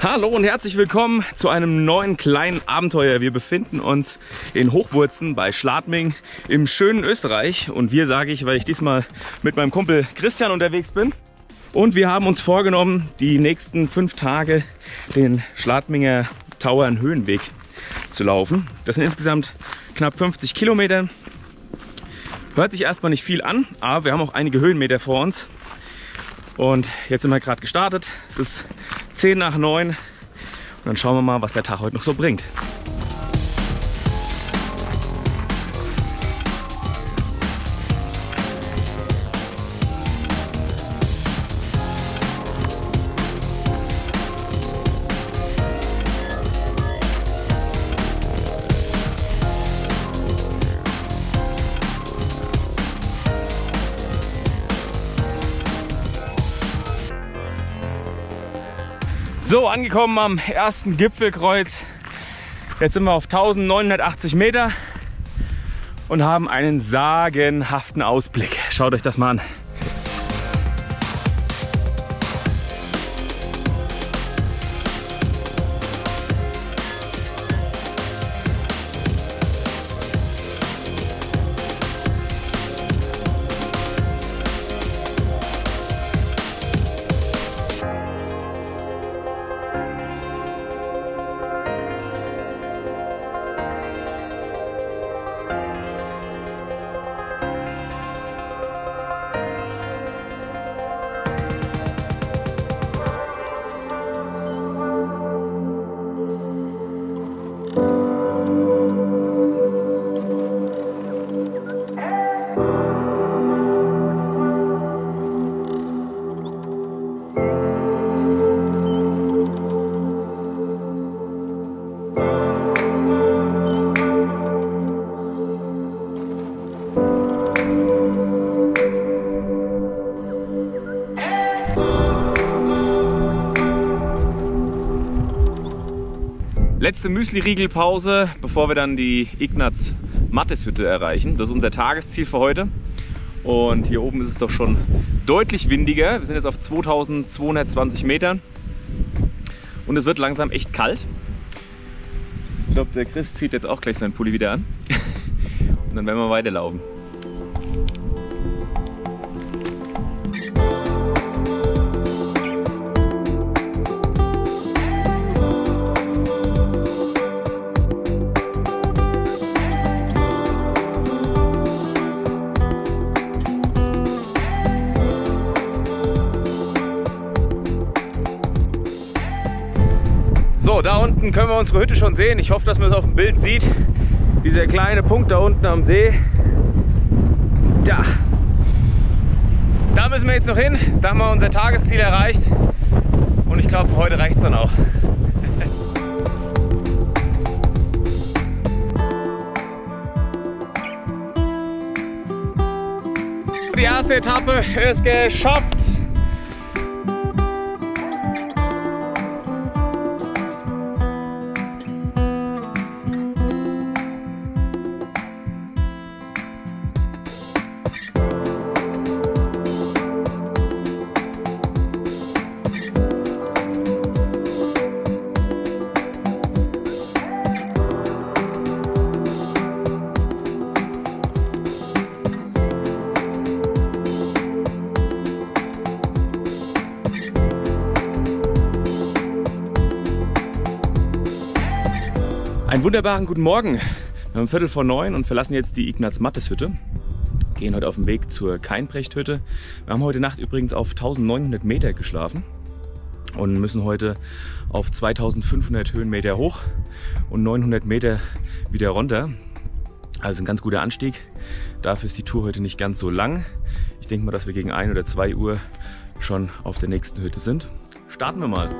Hallo und herzlich willkommen zu einem neuen kleinen Abenteuer. Wir befinden uns in Hochwurzen bei Schladming im schönen Österreich. Und wir sage ich, weil ich diesmal mit meinem Kumpel Christian unterwegs bin. Und wir haben uns vorgenommen, die nächsten 5 Tage den Schladminger Tauern Höhenweg zu laufen. Das sind insgesamt knapp 50 Kilometer. Hört sich erstmal nicht viel an, aber wir haben auch einige Höhenmeter vor uns. Und jetzt sind wir gerade gestartet. Es ist 10 nach 9 und dann schauen wir mal, was der Tag heute noch so bringt. So, angekommen am ersten Gipfelkreuz. Jetzt sind wir auf 1980 Meter und haben einen sagenhaften Ausblick. Schaut euch das mal an. Letzte Müsli-Riegelpause, bevor wir dann die Ignaz-Mattes-Hütte erreichen. Das ist unser Tagesziel für heute. Und hier oben ist es doch schon deutlich windiger. Wir sind jetzt auf 2220 Metern. Und es wird langsam echt kalt. Ich glaube, der Chris zieht jetzt auch gleich seinen Pulli wieder an. Und dann werden wir weiterlaufen. So, da unten können wir unsere Hütte schon sehen. Ich hoffe, dass man es auf dem Bild sieht. Dieser kleine Punkt da unten am See. Da müssen wir jetzt noch hin. Da haben wir unser Tagesziel erreicht. Und ich glaube, für heute reicht es dann auch. Die erste Etappe ist geschafft. Einen wunderbaren guten Morgen. Wir haben 8:45 und verlassen jetzt die Ignaz-Mattes-Hütte. Gehen heute auf den Weg zur Kainbrecht-Hütte. Wir haben heute Nacht übrigens auf 1900 Meter geschlafen und müssen heute auf 2500 Höhenmeter hoch und 900 Meter wieder runter. Also ein ganz guter Anstieg. Dafür ist die Tour heute nicht ganz so lang. Ich denke mal, dass wir gegen 1 oder 2 Uhr schon auf der nächsten Hütte sind. Starten wir mal.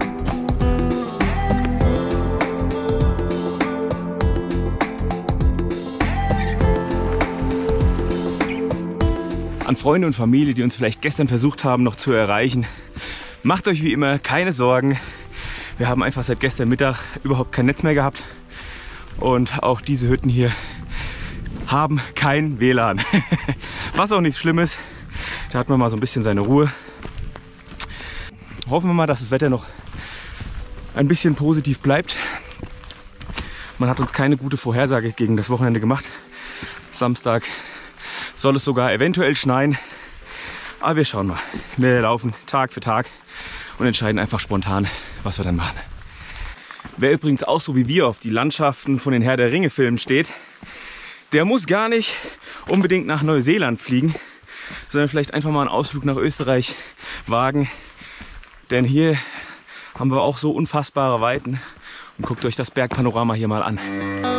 An Freunde und Familie, die uns vielleicht gestern versucht haben noch zu erreichen. Macht euch wie immer keine Sorgen. Wir haben einfach seit gestern Mittag überhaupt kein Netz mehr gehabt. Und auch diese Hütten hier haben kein WLAN. Was auch nichts Schlimmes. Da hat man mal so ein bisschen seine Ruhe. Hoffen wir mal, dass das Wetter noch ein bisschen positiv bleibt. Man hat uns keine gute Vorhersage gegen das Wochenende gemacht. Samstag soll es sogar eventuell schneien. Aber wir schauen mal. Wir laufen Tag für Tag und entscheiden einfach spontan, was wir dann machen. Wer übrigens auch so wie wir auf die Landschaften von den Herr der Ringe Filmen steht, der muss gar nicht unbedingt nach Neuseeland fliegen, sondern vielleicht einfach mal einen Ausflug nach Österreich wagen. Denn hier haben wir auch so unfassbare Weiten. Und guckt euch das Bergpanorama hier mal an.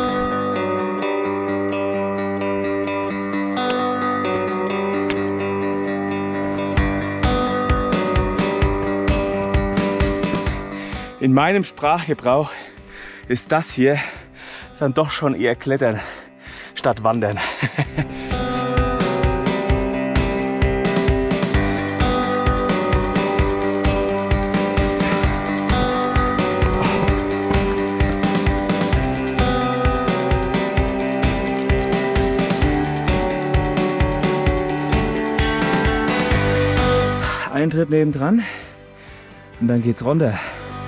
In meinem Sprachgebrauch ist das hier dann doch schon eher Klettern statt Wandern. Eintritt nebendran und dann geht's runter.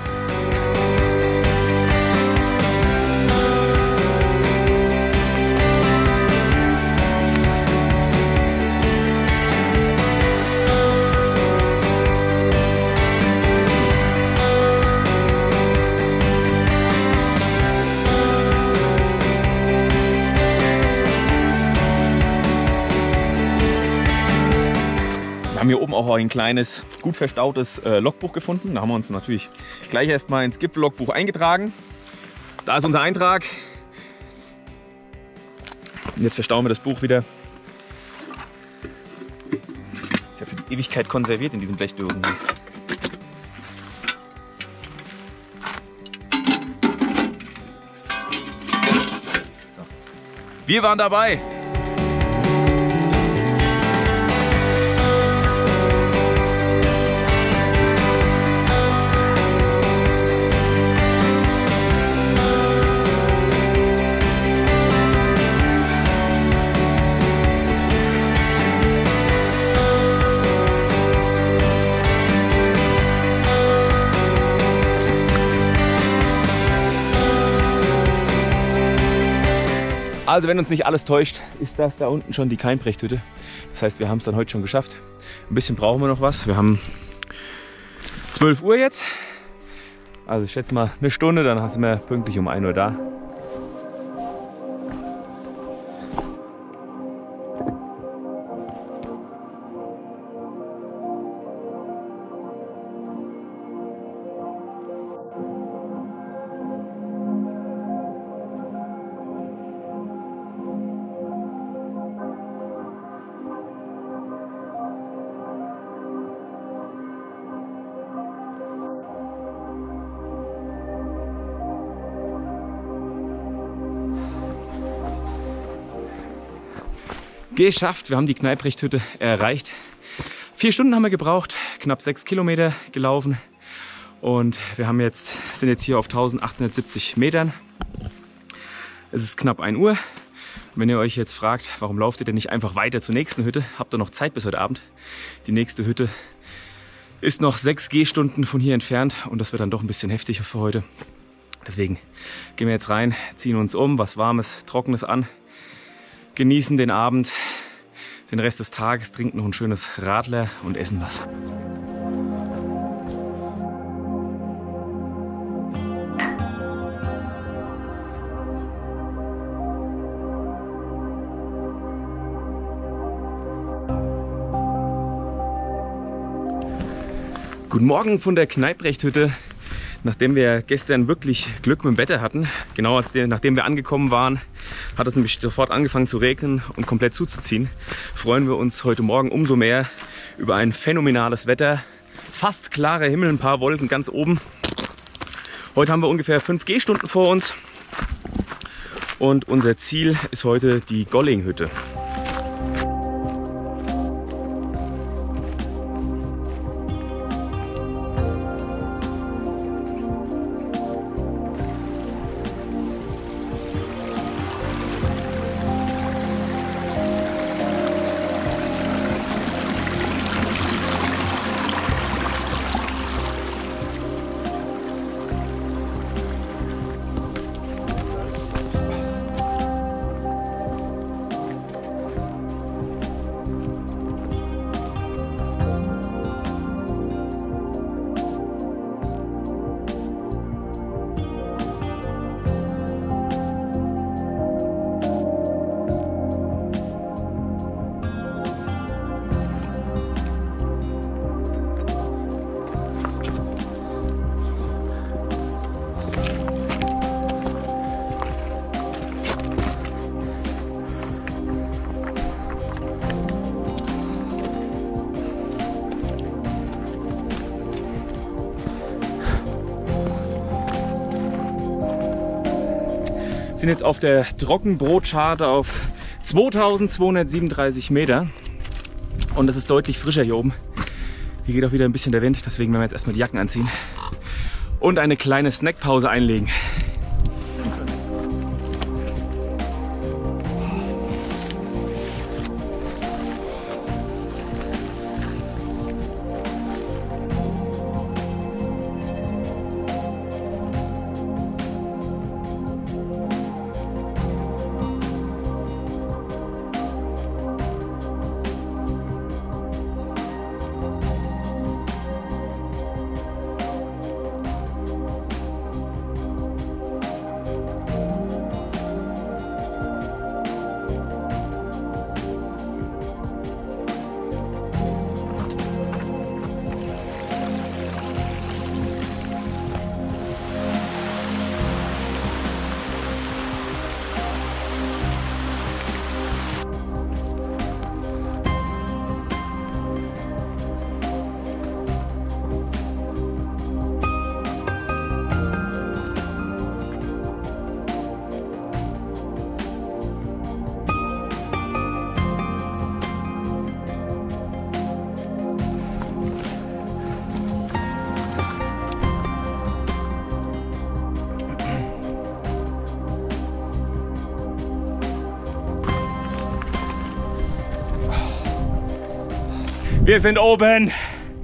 Wir haben hier oben auch ein kleines, gut verstautes Logbuch gefunden. Da haben wir uns natürlich gleich erstmal ins Gipfellogbuch eingetragen. Da ist unser Eintrag. Und jetzt verstauen wir das Buch wieder. Ist ja für die Ewigkeit konserviert in diesen Blechdösen. So. Wir waren dabei. Also wenn uns nicht alles täuscht, ist das da unten schon die Keimbrecht-Hütte. Das heißt, wir haben es dann heute schon geschafft. Ein bisschen brauchen wir noch was. Wir haben 12 Uhr jetzt. Also ich schätze mal eine Stunde, dann sind wir pünktlich um 1 Uhr da. Geschafft, wir haben die Kneipbrecht-Hütte erreicht. 4 Stunden haben wir gebraucht, knapp 6 Kilometer gelaufen und wir sind jetzt hier auf 1870 Metern. Es ist knapp 1 Uhr. Wenn ihr euch jetzt fragt, warum lauft ihr denn nicht einfach weiter zur nächsten Hütte, habt ihr noch Zeit bis heute Abend. Die nächste Hütte ist noch 6 Gehstunden von hier entfernt und das wird dann doch ein bisschen heftig für heute. Deswegen gehen wir jetzt rein, ziehen uns um, was Warmes, Trockenes an. Genießen den Abend, den Rest des Tages, trinken noch ein schönes Radler und essen was. Guten Morgen von der Kneipbrecht-Hütte. Nachdem wir gestern wirklich Glück mit dem Wetter hatten, genau nachdem wir angekommen waren, hat es nämlich sofort angefangen zu regnen und komplett zuzuziehen, freuen wir uns heute Morgen umso mehr über ein phänomenales Wetter. Fast klarer Himmel, ein paar Wolken ganz oben. Heute haben wir ungefähr 5 Gehstunden vor uns und unser Ziel ist heute die Gollinghütte. sind jetzt auf der Trockenbrotscharte auf 2237 Meter und es ist deutlich frischer hier oben. Hier geht auch wieder ein bisschen der Wind, deswegen werden wir jetzt erstmal die Jacken anziehen und eine kleine Snackpause einlegen. Wir sind oben.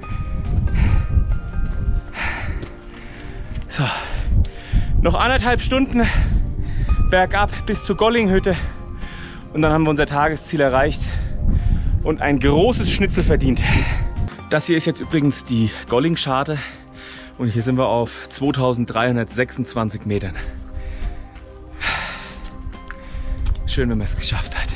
So, noch 1,5 Stunden bergab bis zur Gollinghütte und dann haben wir unser Tagesziel erreicht und ein großes Schnitzel verdient. Das hier ist jetzt übrigens die Golling-Scharte und hier sind wir auf 2326 Metern. Schön, wenn man es geschafft hat.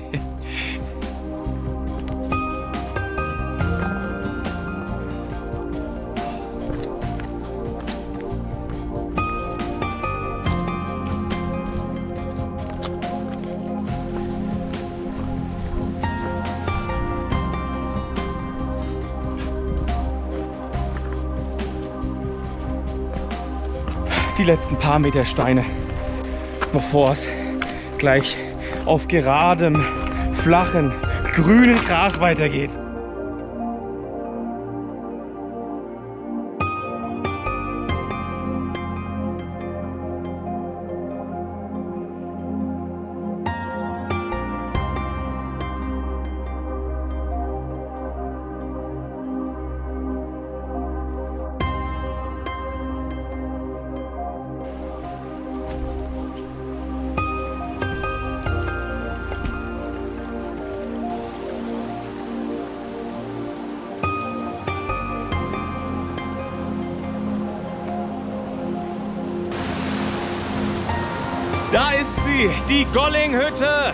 Die letzten paar Meter Steine, bevor es gleich auf geradem, flachen, grünen Gras weitergeht. Da ist sie, die Gollinghütte.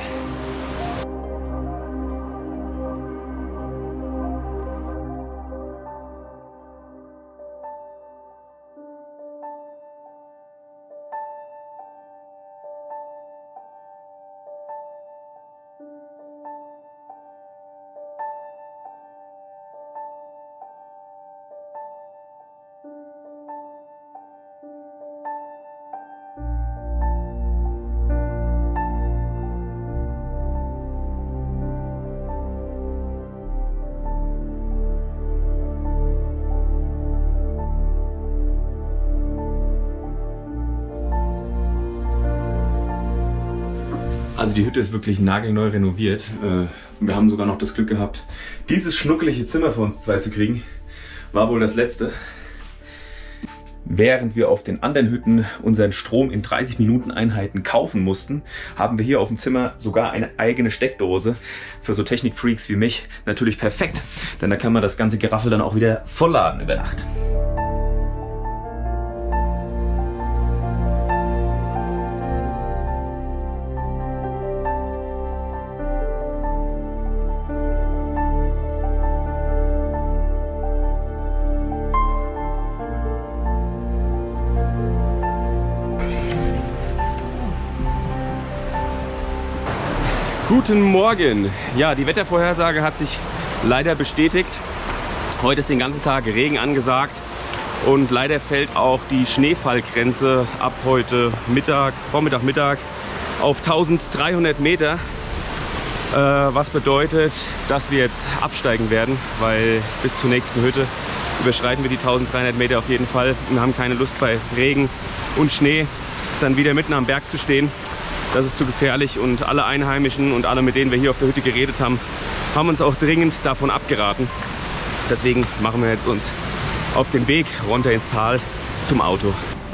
Also die Hütte ist wirklich nagelneu renoviert. Wir haben sogar noch das Glück gehabt, dieses schnuckelige Zimmer für uns zwei zu kriegen. War wohl das letzte. Während wir auf den anderen Hütten unseren Strom in 30 Minuten Einheiten kaufen mussten, haben wir hier auf dem Zimmer sogar eine eigene Steckdose. Für so Technikfreaks wie mich natürlich perfekt, denn da kann man das ganze Geraffel dann auch wieder vollladen über Nacht. Guten Morgen! Ja, die Wettervorhersage hat sich leider bestätigt. Heute ist den ganzen Tag Regen angesagt und leider fällt auch die Schneefallgrenze ab heute Mittag, Vormittag, Mittag auf 1300 Meter. Was bedeutet, dass wir jetzt absteigen werden, weil bis zur nächsten Hütte überschreiten wir die 1300 Meter auf jeden Fall und haben keine Lust bei Regen und Schnee dann wieder mitten am Berg zu stehen. Das ist zu gefährlich und alle Einheimischen und alle, mit denen wir hier auf der Hütte geredet haben, haben uns auch dringend davon abgeraten. Deswegen machen wir jetzt uns auf den Weg runter ins Tal zum Auto.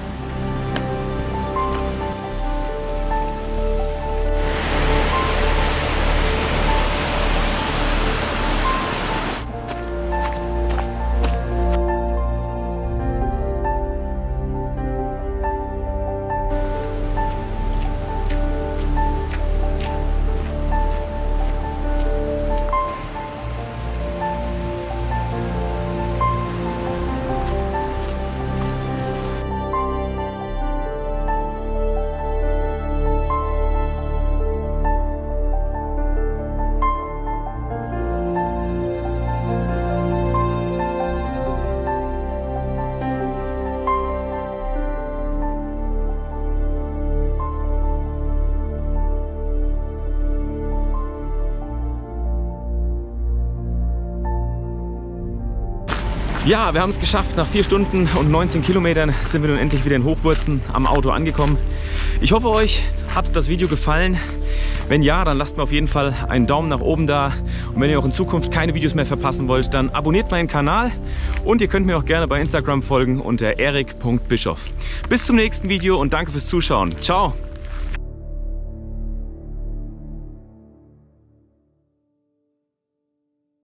Ja, wir haben es geschafft. Nach 4 Stunden und 19 Kilometern sind wir nun endlich wieder in Hochwurzen am Auto angekommen. Ich hoffe, euch hat das Video gefallen. Wenn ja, dann lasst mir auf jeden Fall einen Daumen nach oben da. Und wenn ihr auch in Zukunft keine Videos mehr verpassen wollt, dann abonniert meinen Kanal. Und ihr könnt mir auch gerne bei Instagram folgen unter erik.bischof. Bis zum nächsten Video und danke fürs Zuschauen. Ciao!